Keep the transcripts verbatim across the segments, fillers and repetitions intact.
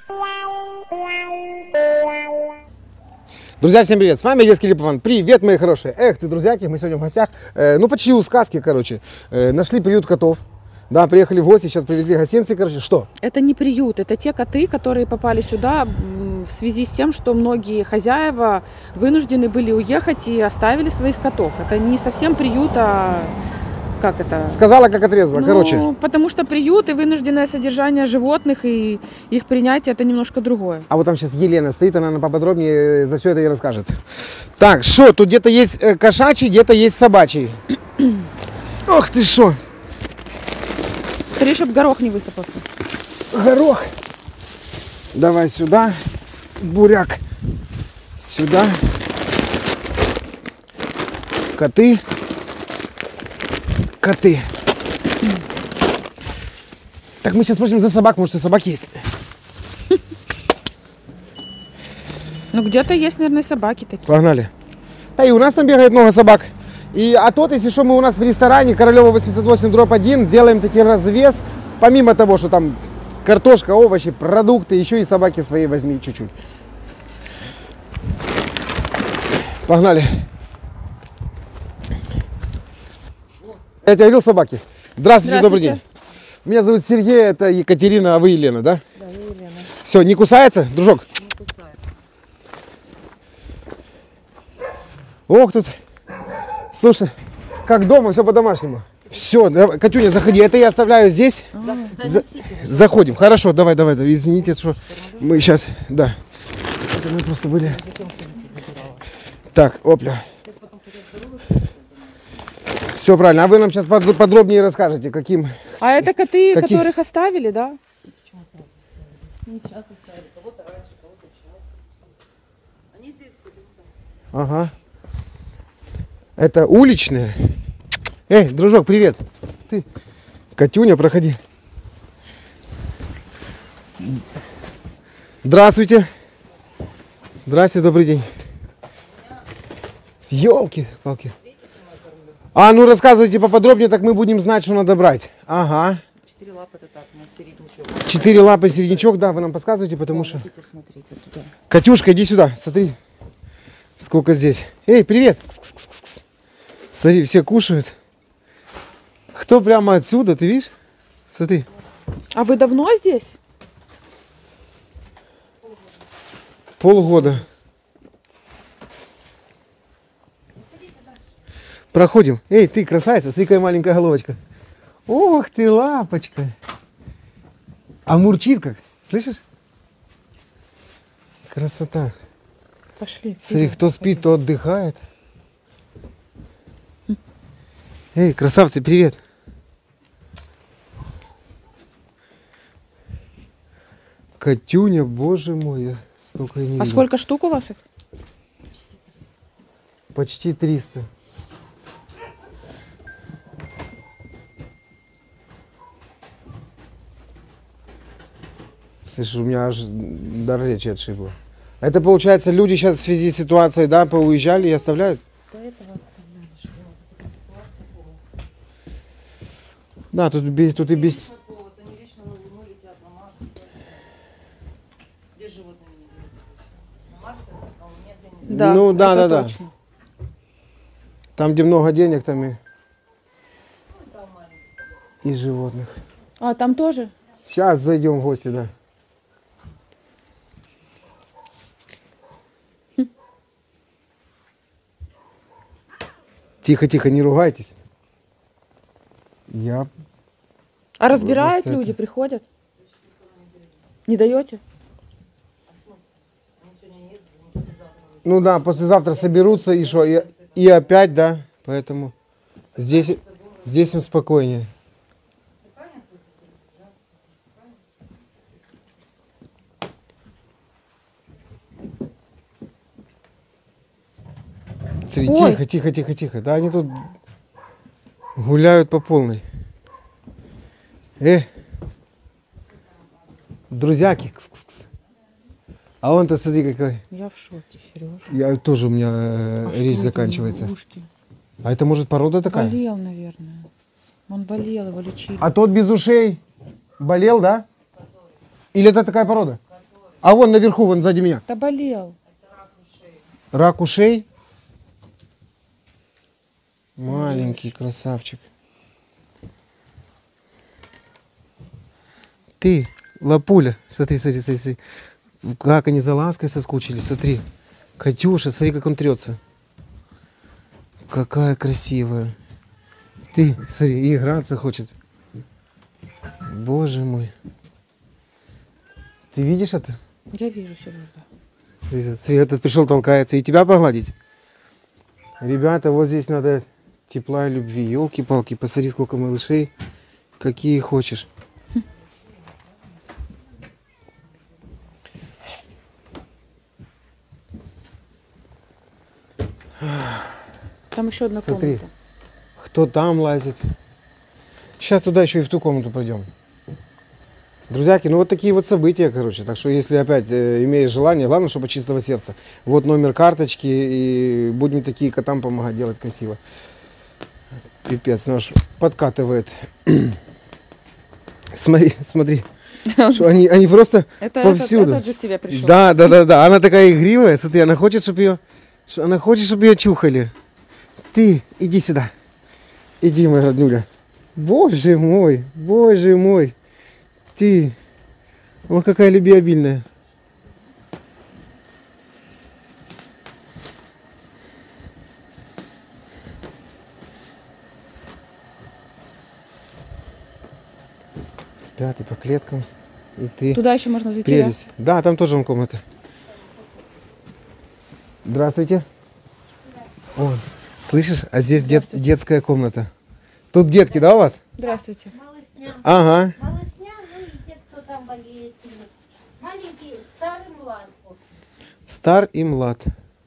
Друзья, всем привет! С вами Детский Липован. Привет, мои хорошие! Эх, ты, друзьяки, мы сегодня в гостях, э, ну почти у сказки, короче. Э, нашли приют котов. Да, приехали в гости, сейчас привезли гостинцы, короче. Что? Это не приют, это те коты, которые попали сюда в связи с тем, что многие хозяева вынуждены были уехать и оставили своих котов. Это не совсем приют, а как это? Сказала, как отрезала, ну, короче. Потому что приют и вынужденное содержание животных и их принятие это немножко другое. А вот там сейчас Елена стоит, она нам поподробнее за все это и расскажет. Так, что, тут где-то есть кошачий, где-то есть собачий. Ох ты шо! Смотри, чтобы горох не высыпался. Горох. Давай сюда. Буряк. Сюда. Коты. Коты. Так, мы сейчас спросим за собак, может, и собак есть. Ну, где-то есть, наверное, собаки такие. Погнали. Да и у нас там бегает много собак. И, а тот, если что, мы у нас в ресторане Королева восемьдесят восемь дробь один сделаем таки развес. Помимо того, что там картошка, овощи, продукты, еще и собаки свои возьми чуть-чуть. Погнали. Я тебя видел, собаки? Здравствуйте, добрый день. Меня зовут Сергей, это Екатерина, а вы Елена, да? Да, я Елена. Все, не кусается, дружок? Не кусается. Ох, тут, слушай, как дома, все по-домашнему. Все, давай, Катюня, заходи, это я оставляю здесь. За, За, заходим, хорошо, давай, давай, давай, извините, что мы сейчас, да. Это мы просто были. Так, опля. Все правильно, а вы нам сейчас подробнее расскажете, каким... А это коты, какие? которых оставили, да? Ага. Это уличные. Эй, дружок, привет. Ты, Катюня, проходи. Здравствуйте. Здравствуйте, добрый день. Ёлки-палки. А, ну рассказывайте поподробнее, так мы будем знать, что надо брать. Ага. Четыре лапы это так, на середнячок. Четыре лапы, середнячок, да, вы нам подсказываете, потому да, что... Смотрите, туда. Катюшка, иди сюда, смотри, сколько здесь. Эй, привет. Кс-кс-кс-кс. Смотри, все кушают. Кто прямо отсюда, ты видишь? Смотри. А вы давно здесь? Полгода. Проходим. Эй, ты красавица, смотри, какая маленькая головочка. Ох ты, лапочка. А мурчит как, слышишь? Красота. Пошли. Смотри, кто спит, то отдыхает. Эй, красавцы, привет. Катюня, боже мой, я столько и не А видел. сколько штук у вас их? Почти триста. Слышь, у меня аж дар речи отшибло. Это получается, люди сейчас в связи с ситуацией, да, поуезжали и оставляют? До этого оставляли, что Да, тут, без- тут и без... они вечно на Луну летят, на Марс. Где с животными не летят? На Марсе, на Луне, где не Да, Ну, да, это да, да. точно. Там, где много денег, там и, там маленькие. и животных. А, там тоже? Сейчас зайдем в гости, да. Тихо, тихо, не ругайтесь. Я... А разбирают просто люди, это- приходят? Не даете? Ну да, послезавтра соберутся и что, и, и опять, да, поэтому здесь, здесь им спокойнее. Смотри, Ой. тихо, тихо, тихо, тихо. Да, они тут гуляют по полной. Э, друзьяки. Кс-кс-кс. А он-то, смотри, какой. Я в шоке, Сережа. Я тоже, у меня э, А речь что это у заканчивается. него, ушки? А это может порода такая? Болел, наверное. Он болел, его лечили. А тот без ушей болел, да? Или это такая порода? А вон наверху, вон сзади меня. Да болел. Рак ушей. Маленький красавчик. Ты, лапуля, смотри, смотри, смотри, смотри. Как они за лаской соскучились, смотри. Катюша, смотри, как он трется. Какая красивая. Ты, смотри, и играться хочет. Боже мой. Ты видишь это? Я вижу, Сережа. Смотри, этот пришел, толкается. И тебя погладить? Ребята, вот здесь надо тепла и любви. Елки-палки, посмотри, сколько малышей. Какие хочешь. Там еще одна Смотри. комната. Кто там лазит. Сейчас туда еще и в ту комнату пойдем. Друзьяки, ну вот такие вот события, короче. Так что, если опять э, имеешь желание, главное, чтобы от чистого сердца. Вот номер карточки, и будем такие котам помогать делать красиво. Пипец, наш подкатывает. Смотри, смотри. Что они, они просто Это повсюду. этот, этот же к тебе пришел. Да, да, да, да. Она такая игривая. Смотри, она хочет, чтобы ее, она хочет, чтобы ее чухали. Ты, иди сюда. Иди, моя роднуля. Боже мой, боже мой. Ты, ой, какая любвеобильная. Спят и по клеткам. И ты. Туда еще можно зайти. да? Прелесть. Да, там тоже вон комната. Здравствуйте. О, слышишь, а здесь дет- детская комната. Тут детки, да, у вас? Здравствуйте. Малышня. Ага. Малышня, ну и те, кто там болеет. Маленький, старый, млад. Стар и млад.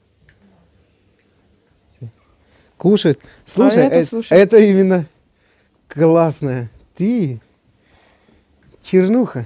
Кушает. Слушай, это э- слушай. это именно классная. Ты чернуха.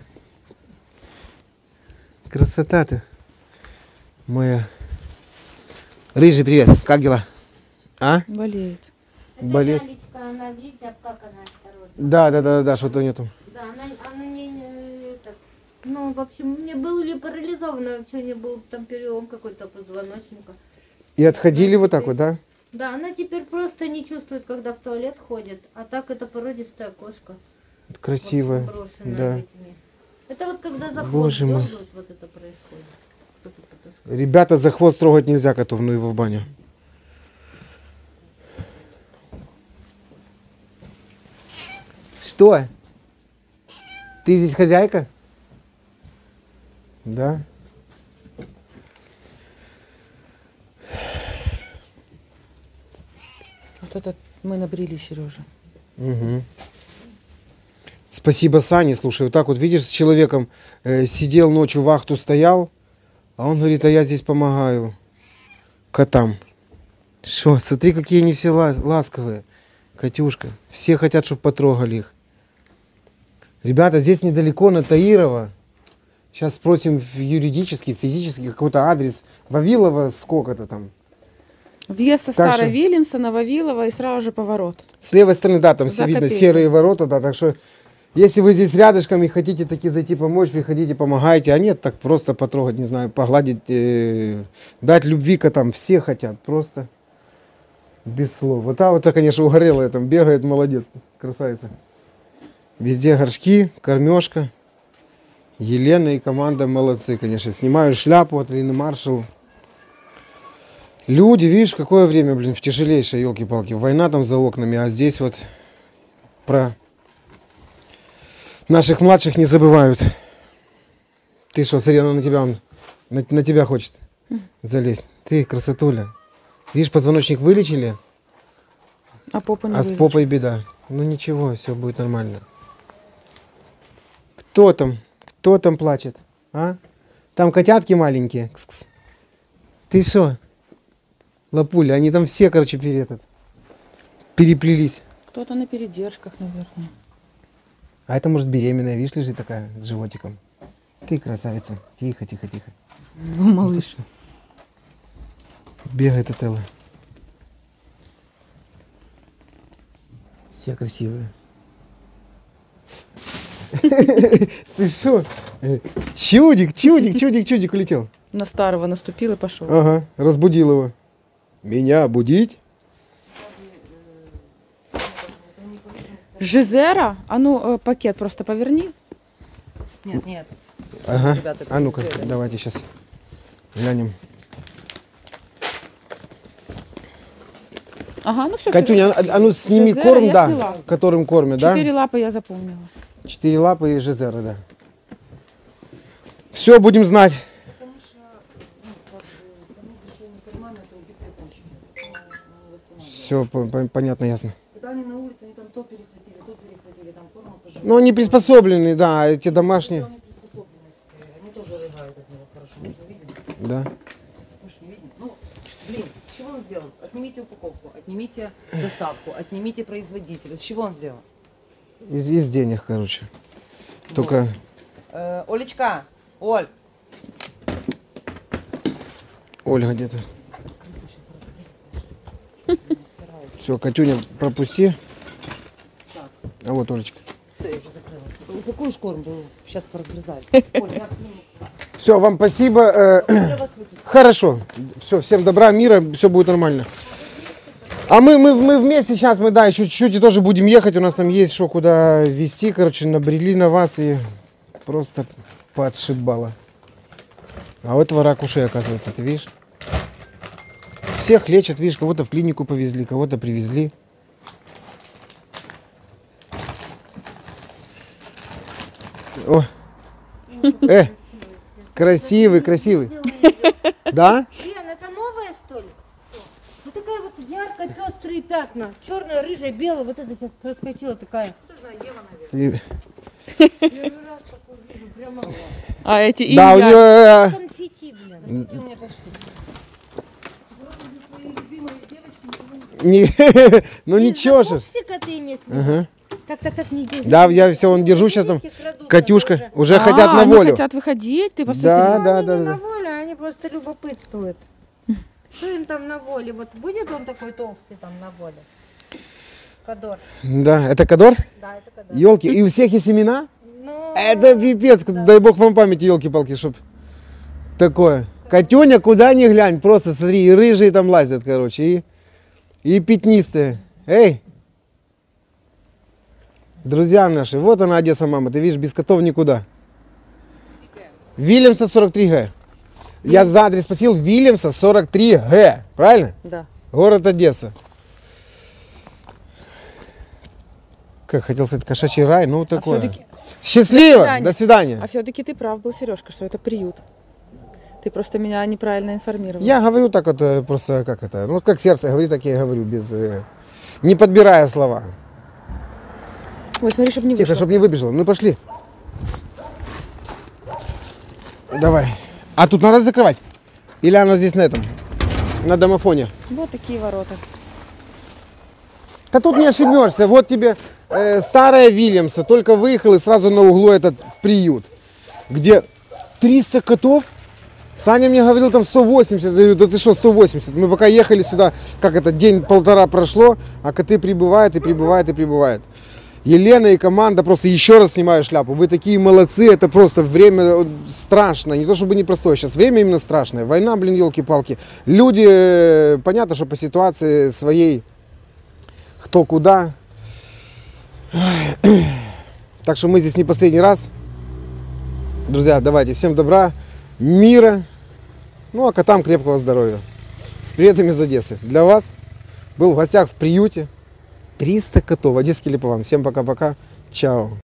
Красота ты моя. Рыжий, привет. Как дела? А? Болеет. Это Болеть. Лялечка, она, видите, об как она осторожна. Да, да, да, да, да, что-то нету. Да, она, она не, не так. Ну, в общем, не был ли парализована, вообще не был там перелом какой-то позвоночника. И отходили вот так вот, да? Да, она теперь просто не чувствует, когда в туалет ходит, а так это породистая кошка. В общем, Красивая. брошенная Да. этими. Это вот когда за Боже хвост мой. дергают, вот это происходит. Кто-то потаскал. Ребята, за хвост трогать нельзя котов, ну его в баню. Что? Ты здесь хозяйка? Да. Вот этот мы набрили, Сережа. Угу. Спасибо, Сане. Слушай, вот так вот, видишь, с человеком э, сидел ночью, вахту стоял, а он говорит, а я здесь помогаю котам. Что, смотри, какие они все ла- ласковые. Катюшка, все хотят, чтобы потрогали их. Ребята, здесь недалеко, на Таирова. Сейчас спросим в юридический, физический какой-то адрес. Вавилова сколько-то там. Въезд со Так Старой что- Вильямса на Вавилова и сразу же поворот. С левой стороны, да, там За все видно, копейки. серые ворота, да, так что, если вы здесь рядышком и хотите таки зайти помочь, приходите, помогайте, а нет, так просто потрогать, не знаю, погладить, э, дать любви котам, все хотят, просто без слов. Вот та вот, конечно, угорелая там бегает, молодец, красавица. Везде горшки, кормежка. Елена и команда молодцы, конечно. Снимаю шляпу от Лины Маршал. Люди, видишь, в какое время, блин, в тяжелейшее, елки-палки. Война там за окнами, а здесь вот про наших младших не забывают. Ты что, смотри, она на тебя, он, на, на тебя хочет залезть. Ты, красотуля. Видишь, позвоночник вылечили, А попа не а с вылечит. попой беда. Ну ничего, все будет нормально. Кто там? Кто там плачет? А? Там котятки маленькие. Кс-кс. Ты что? Лапуля, они там все, короче, пере, этот, переплелись. Кто-то на передержках, наверное. А это, может, беременная, видишь, лежит такая с животиком. Ты красавица. Тихо, тихо, тихо. Ну, малыш. Бегает от Эллы. Все красивые. Ты что? Чудик, чудик, чудик, чудик улетел. На старого наступил и пошел. Ага, разбудил его. Меня будить? Жизера? А ну, э, пакет просто поверни. Нет, нет. Ага. Ребята, А ну-ка, привет. давайте сейчас глянем. Ага, ну все. Катюня, а, а ну сними Жизера корм, я да, сняла. которым кормят, да? Четыре лапы я запомнила. Четыре лапы и жизера, да. Все, будем знать. Все, понятно, ясно. Когда они на улице, они там то перехватили, то перехватили, там корма пожалуйста. Ну, они приспособлены, да, эти домашние. Приспособленности, они тоже рыгают от него хорошо, мы же видим, Да. мы же не видим. Ну, блин, с чего он сделан? Отнимите упаковку, отнимите доставку, отнимите производителя. С чего он сделан? Из, из денег, короче. Только... Э, Олечка, Оль, Ольга где-то. Все, Катюня, пропусти. А вот Олечка. все, я уже закрыла. Ну, какую ж корм был? Сейчас поразгрызали. Оль, я отниму. Все, вам спасибо. э, Я вас выпустила. Хорошо. Все, всем добра, мира, все будет нормально. А мы, мы, мы вместе сейчас, мы, да, еще чуть-чуть и тоже будем ехать. У нас там есть что куда везти. Короче, набрели на вас и просто подшибало. А у этого рак ушей, оказывается, ты видишь? Всех лечат, видишь, кого-то в клинику повезли, кого-то привезли. О. Э, красивый, красивый. Да? Лен, это новое, что ли? Вот такая вот ярко-пестрые пятна. Черная, рыжая, белая. Вот это сейчас проскочила такая. Сви- Первый раз такую вижу. Прямо А эти Да, у Илья. нее... конфетти, блин. Где у меня пошли? Не, ну ничего же. Пупсика ты имеешь в виду? Ага. Так, так, так, не держи. Да, я все, он держу сейчас там. Видите, крадут Катюшка, нас уже А, хотят на они волю. хотят выходить, ты посмотри. Да, Ну, да, они да, не да. на воле, они просто любопытствуют. Что им там на воле? Вот будет он такой толстый там на воле? Кадор. Да, это Кадор? Да, это кадор. Елки. И у всех есть имена? Ну, Это пипец. Дай бог вам памяти, елки-палки, чтоб такое. Катюня, куда ни глянь, просто смотри, и рыжие там лазят, короче, и, и пятнистые. Эй! Друзья наши, вот она Одесса, мама, ты видишь, без котов никуда. Вильямса сорок три Г. Я за адрес спросил, Вильямса сорок три Г, правильно? Да. Город Одесса. Как хотел сказать, кошачий рай, ну вот А такое. все-таки, Счастливо, свидания. до свидания. а все-таки ты прав был, Сережка, что это приют. Ты просто меня неправильно информировал. Я говорю так вот, э, просто как это, ну как сердце говорит, так я и говорю, без, э, не подбирая слова. Ой, смотри, чтобы не Тихо, вышло. чтобы не выбежало. Ну пошли. Давай. А тут надо закрывать? Или оно здесь на этом, на домофоне? Вот такие ворота. Да тут не ошибешься. Вот тебе э, старая Вильямса, только выехал и сразу на углу этот приют, где триста котов. Саня мне говорил, там сто восемьдесят. Я говорю, да ты что, сто восемьдесят? Мы пока ехали сюда, как это, день-полтора прошло, а коты прибывают и прибывают и прибывают. Елена и команда, просто еще раз снимаю шляпу. Вы такие молодцы, это просто время страшное. Не то чтобы непростое, сейчас время именно страшное. Война, блин, елки-палки. Люди, э, понятно, что по ситуации своей, кто куда. Так что мы здесь не последний раз. Друзья, давайте, всем добра, мира, ну а котам крепкого здоровья. С приветом из Одессы. Для вас был в гостях в приюте триста котов. Одесский Липован. Всем пока-пока. Чао.